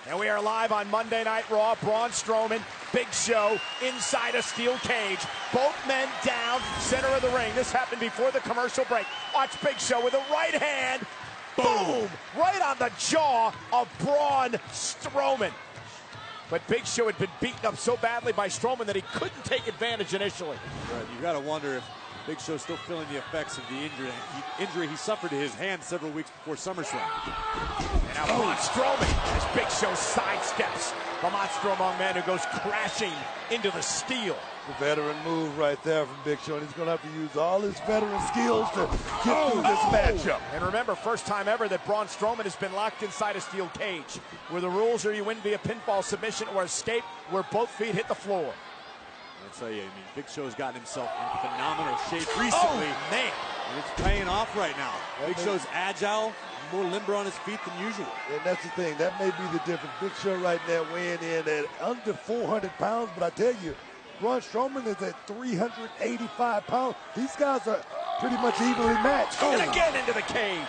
And we are live on Monday Night Raw. Braun Strowman, Big Show, inside a steel cage. Both men down, center of the ring. This happened before the commercial break. Watch Big Show with a right hand. Boom! Right on the jaw of Braun Strowman. But Big Show had been beaten up so badly by Strowman that he couldn't take advantage initially. Right, you got to wonder if Big Show's still feeling the effects of the injury he suffered to his hand several weeks before SummerSlam. And now Braun Strowman, as Big Show sidesteps the Monster Among Men, who goes crashing into the steel. The veteran move right there from Big Show, and he's going to have to use all his veteran skills to get through this matchup. And remember, first time ever that Braun Strowman has been locked inside a steel cage, where the rules are you win via pinfall submission or escape, where both feet hit the floor. I'll tell you, I mean, Big Show's gotten himself in phenomenal shape recently. Oh, man. And it's paying off right now. Big Show's agile, more limber on his feet than usual. And that's the thing. That may be the difference. Big Show right now weighing in at under 400 pounds. But I tell you, Braun Strowman is at 385 pounds. These guys are pretty much evenly matched. And again into the cage.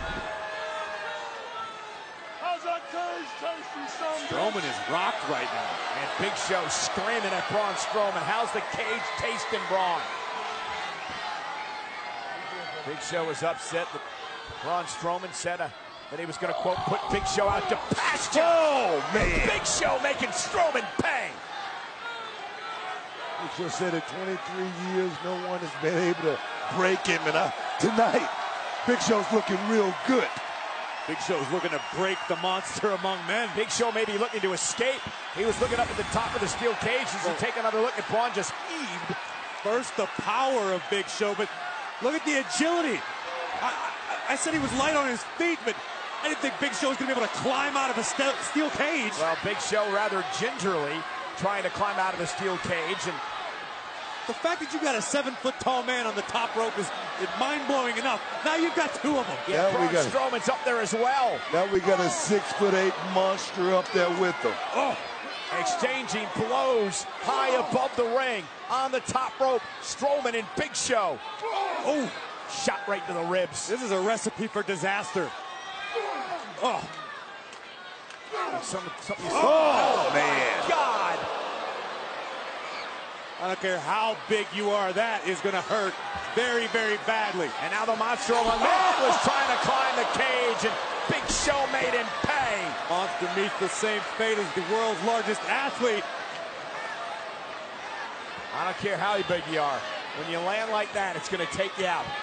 How's that cage tasting, son? Strowman is rocked right now. And Big Show screaming at Braun Strowman. How's the cage tasting, Braun? Big Show was upset that Braun Strowman said that he was going to, quote, put Big Show out to pasture. Oh, man. Big Show making Strowman pay. Big Show said in 23 years, no one has been able to break him. And tonight, Big Show's looking real good. Big Show's looking to break the Monster Among Men. Big Show may be looking to escape. He was looking up at the top of the steel cage as he take another look at Braun just heaved. First, the power of Big Show, but look at the agility. I said he was light on his feet, but I didn't think Big Show was going to be able to climb out of a steel cage. Well, Big Show rather gingerly trying to climb out of the steel cage. And the fact that you got a 7-foot-tall man on the top rope is mind-blowing enough. Now you've got two of them. Yeah, Braun Strowman's up there as well. Now we got a 6'8" monster up there with them. Oh, exchanging blows high above the ring. On the top rope, Strowman and Big Show. Oh, shot right to the ribs. This is a recipe for disaster. Oh. Oh, man. God. I don't care how big you are, that is going to hurt very, very badly. And now the Monster Among Men was trying to climb the cage, and Big Show made him pay. Monster meets the same fate as the world's largest athlete. I don't care how big you are. When you land like that, it's going to take you out.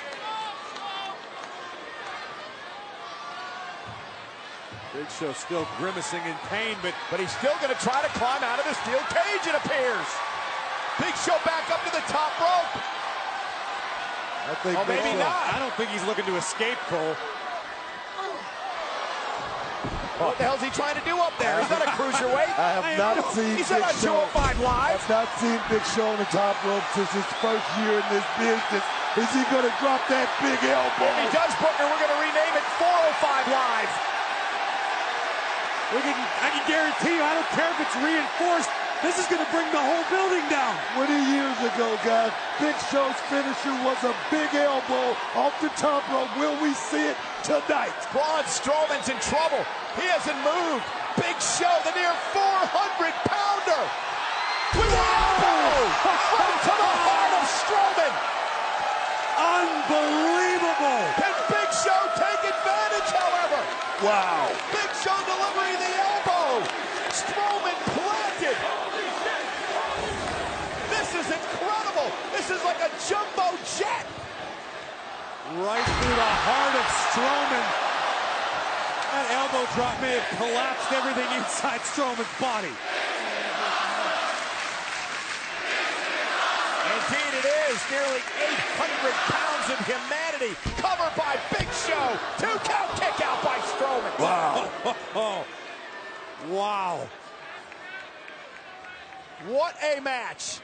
Big Show still grimacing in pain, but he's still going to try to climb out of the steel cage, it appears. Big Show back up to the top rope. I think maybe not. I don't think he's looking to escape, Cole. What the hell's he trying to do up there? He's not a cruiserweight. I have not seen He's not on 205 Live. I've not seen Big Show on the top rope since his first year in this business. Is he going to drop that big elbow? If he does, Booker, we're going to rename it 405 Live. I can guarantee you, I don't care if it's reinforced, this is going to bring the whole building down. 20 years ago, guys, Big Show's finisher was a big elbow off the top rope. Will we see it tonight? Braun Strowman's in trouble. He hasn't moved. Big Show, the near 400-pounder. With an elbow right to the heart of Strowman. Unbelievable. Can Big Show take advantage, however? Wow. Big Show delivering the elbow. Strowman planted. This is incredible. This is like a jumbo jet. Right through the heart of Strowman. That elbow drop may have collapsed everything inside Strowman's body. Indeed it is. Nearly 800 pounds of humanity covered by Big Show. 2-count kick out by Strowman. Wow. Wow. What a match.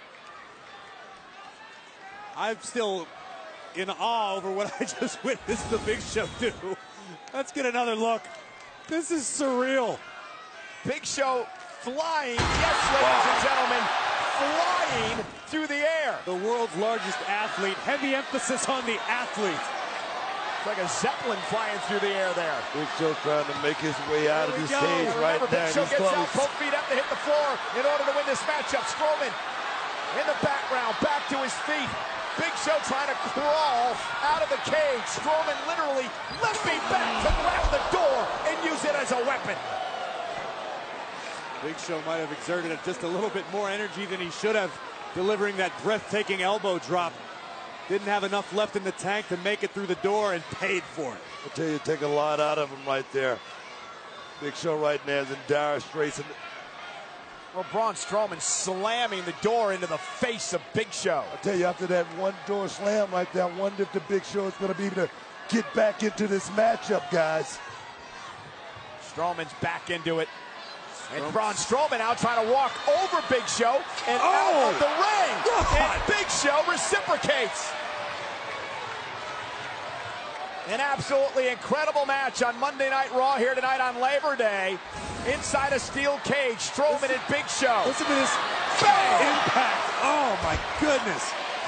I'm still in awe over what I just witnessed the Big Show do. Let's get another look. This is surreal. Big Show flying, yes, ladies and gentlemen, flying through the air. The world's largest athlete, heavy emphasis on the athlete. like a Zeppelin flying through the air there. Big Show trying to make his way out of this cage right now. Big Show He's gets close. out, both feet have to hit the floor in order to win this matchup. Strowman in the background, back to his feet. Big Show trying to crawl out of the cage. Strowman literally limping back to grab the door and use it as a weapon. Big Show might have exerted just a little bit more energy than he should have, delivering that breathtaking elbow drop. Didn't have enough left in the tank to make it through the door and paid for it. I tell you, take a lot out of him right there. Big Show right now is in dire straits. Well, Braun Strowman slamming the door into the face of Big Show. I tell you, after that one door slam like that, I wonder if the Big Show is going to be able to get back into this matchup, guys. Strowman's back into it. And Braun Strowman out trying to walk over Big Show and out of the ring. And Big Show reciprocates. An absolutely incredible match on Monday Night Raw here tonight on Labor Day. Inside a steel cage, Strowman and Big Show. Listen to this impact. Oh, my goodness.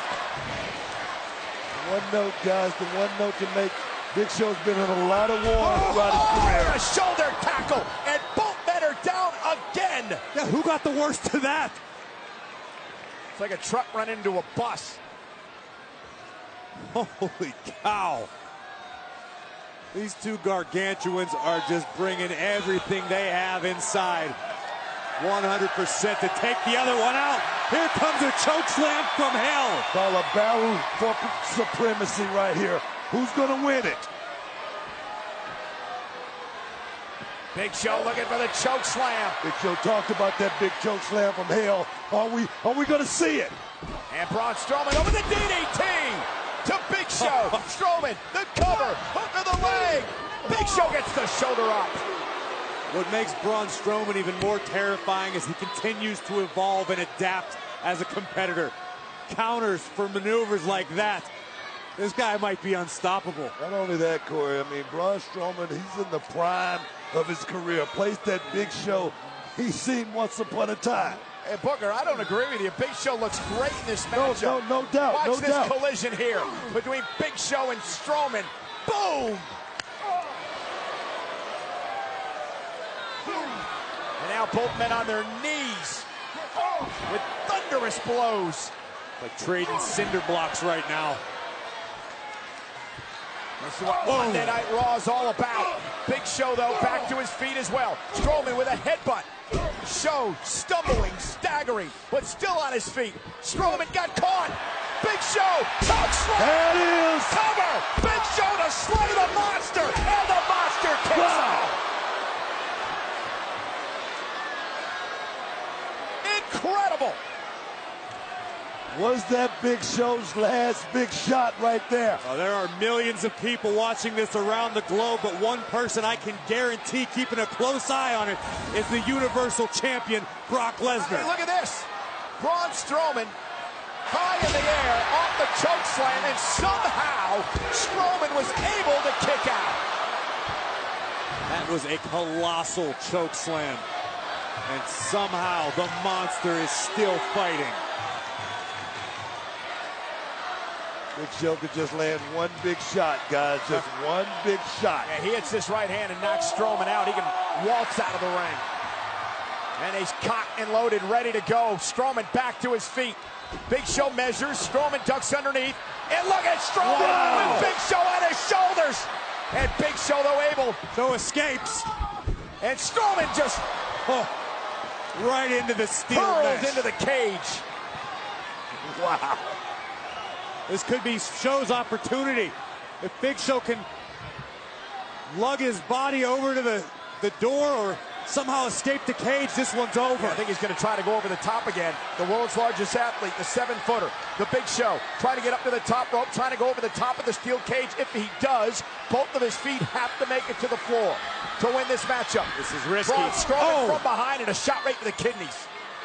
One note, guys, the one note to make. Big Show's been in a lot of wars throughout his career. A shoulder tackle, and both men are down again. Yeah, who got the worst of that? It's like a truck running into a bus. Holy cow. These two gargantuans are just bringing everything they have inside. 100% to take the other one out. Here comes a choke slam from hell. Call a battle for supremacy right here. Who's going to win it? Big Show looking for the choke slam. Big Show talked about that big choke slam from hell. Are we going to see it? And Braun Strowman over the DDT to Big Show. Strowman, the cover, hook of the leg. Big Show gets the shoulder up. What makes Braun Strowman even more terrifying is he continues to evolve and adapt as a competitor. Counters for maneuvers like that. This guy might be unstoppable. Not only that, Corey, I mean, Braun Strowman, he's in the prime of his career. Place that Big Show he's seen once upon a time. Hey, Booker, I don't agree with you. Big Show looks great in this matchup. No doubt. Watch this collision here between Big Show and Strowman. Boom! And now both men on their knees with thunderous blows. Like trading cinder blocks right now. This is what Monday Night Raw is all about. Big Show, though, back to his feet as well. Strowman with a headbutt. Show stumbling, staggering, but still on his feet. Strowman got caught. Big Show, choke slam. There it is. Cover. Big Show to slay the monster. And the monster kicks out. Incredible. Was that Big Show's last big shot right there? There are millions of people watching this around the globe, but one person I can guarantee keeping a close eye on it is the Universal Champion, Brock Lesnar. Hey, look at this. Braun Strowman high in the air off the choke slam, and somehow Strowman was able to kick out. That was a colossal choke slam. And somehow the monster is still fighting. Big Show could just land one big shot, guys. Just one big shot. Yeah, he hits this right hand and knocks Strowman out. He can waltz out of the ring. And he's cocked and loaded, ready to go. Strowman back to his feet. Big Show measures. Strowman ducks underneath. And look at Strowman with Big Show on his shoulders. And Big Show, though, able. So escapes. And Strowman just right into the steel hurled mesh. into the cage. Wow. This could be Show's opportunity. If Big Show can lug his body over to the door or somehow escape the cage, this one's over. I think he's going to try to go over the top again. The world's largest athlete, the 7-footer, the Big Show, trying to get up to the top rope, trying to go over the top of the steel cage. If he does, both of his feet have to make it to the floor to win this matchup. This is risky. Braun Strowman from behind and a shot right to the kidneys.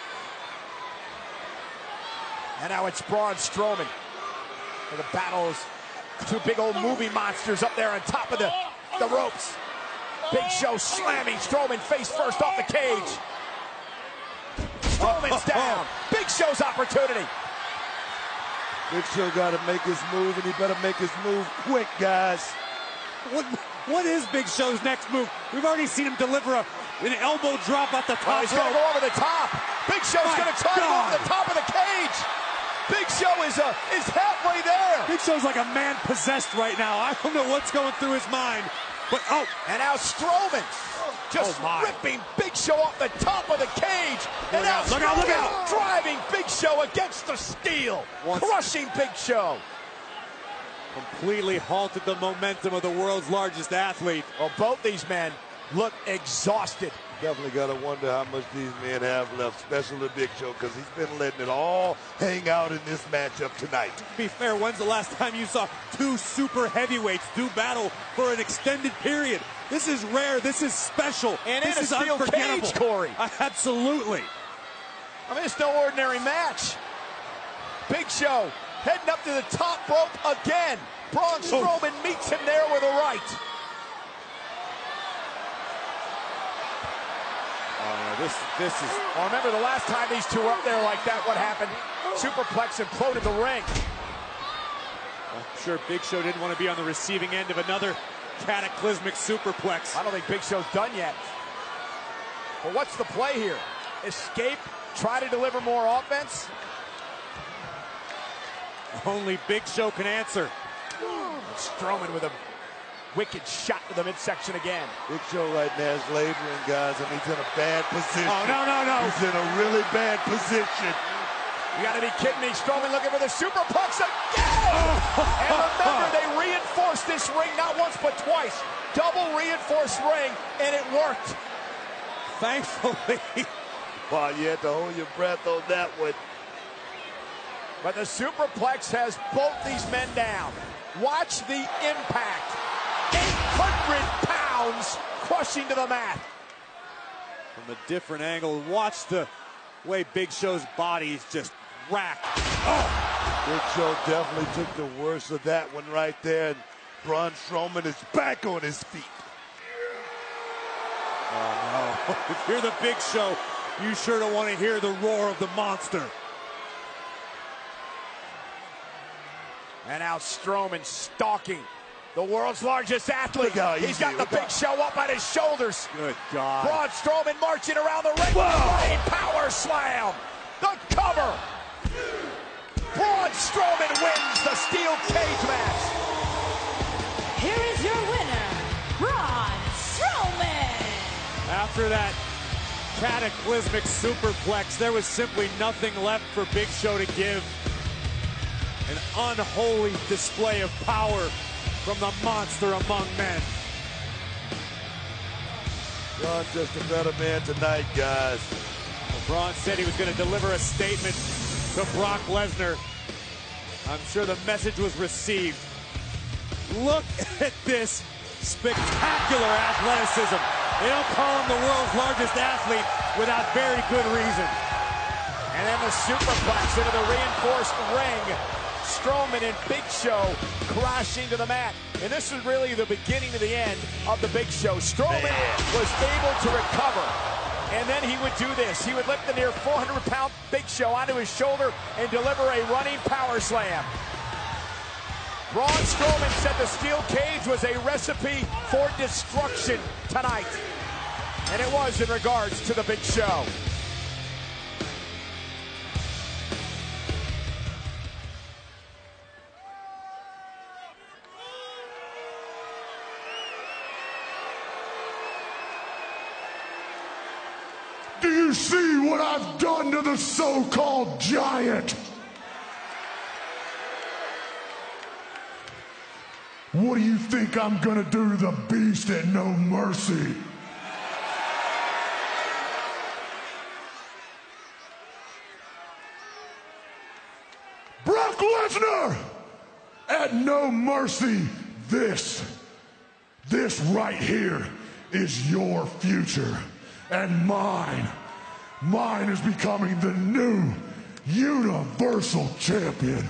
And now it's Braun Strowman. For the battles, two big old movie monsters up there on top of the ropes. Big Show slamming Strowman face first off the cage. Strowman's down. Big Show's opportunity. Big Show got to make his move, and he better make his move quick, guys. What is Big Show's next move? We've already seen him deliver an elbow drop at the top. He's going to go over the top. Big Show's going to try to go over the top of the cage. Big Show is halfway there. Big Show's like a man possessed right now. I don't know what's going through his mind. But and now Strowman just ripping Big Show off the top of the cage. And now Strowman driving Big Show against the steel, crushing Big Show. Completely halted the momentum of the world's largest athlete. Well, both these men look exhausted. Definitely got to wonder how much these men have left, especially Big Show, because he's been letting it all hang out in this matchup tonight. To be fair, when's the last time you saw two super heavyweights do battle for an extended period? This is rare. This is special. And this is steel unforgettable. Cage, Corey. Absolutely. I mean, it's no ordinary match. Big Show heading up to the top rope again. Braun Strowman meets him there with a right. This is. Well, remember the last time these two were up there like that, what happened? Superplex imploded the ring. I'm sure Big Show didn't want to be on the receiving end of another cataclysmic superplex. I don't think Big Show's done yet. But what's the play here? Escape, try to deliver more offense? Only Big Show can answer. Strowman with a wicked shot to the midsection again. Big Show right now is laboring, guys, and he's in a bad position. Oh, no. He's in a really bad position. You gotta be kidding me. Strowman looking for the superplex again! And remember, they reinforced this ring not once but twice. Double reinforced ring, and it worked. Thankfully. Wow, you had to hold your breath on that one. But the superplex has both these men down. Watch the impact. 800 pounds crushing to the mat. From a different angle, watch the way Big Show's body is just racked. Big Show definitely took the worst of that one right there. And Braun Strowman is back on his feet. Oh, no. If you're the Big Show, you sure don't want to hear the roar of the monster. And now Strowman stalking the world's largest athlete. He's got the Big Show up on his shoulders. Good God. Braun Strowman marching around the ring. Running power slam. The cover. Braun Strowman wins the steel cage match. Here is your winner, Braun Strowman. After that cataclysmic superplex, there was simply nothing left for Big Show to give. An unholy display of power from the monster among men. Braun just a better man tonight, guys. Well, Braun said he was going to deliver a statement to Brock Lesnar. I'm sure the message was received. Look at this spectacular athleticism. They don't call him the world's largest athlete without very good reason. And then the superplex into the reinforced ring. Strowman and Big Show crashing to the mat. And this is really the beginning to the end of the Big Show. Strowman was able to recover. And then he would do this. He would lift the near 400-pound Big Show onto his shoulder and deliver a running power slam. Braun Strowman said the steel cage was a recipe for destruction tonight. And it was in regards to the Big Show. Do you see what I've done to the so-called giant? What do you think I'm gonna do to the beast at No Mercy? Brock Lesnar! At No Mercy, this right here is your future. And mine is becoming the new Universal Champion.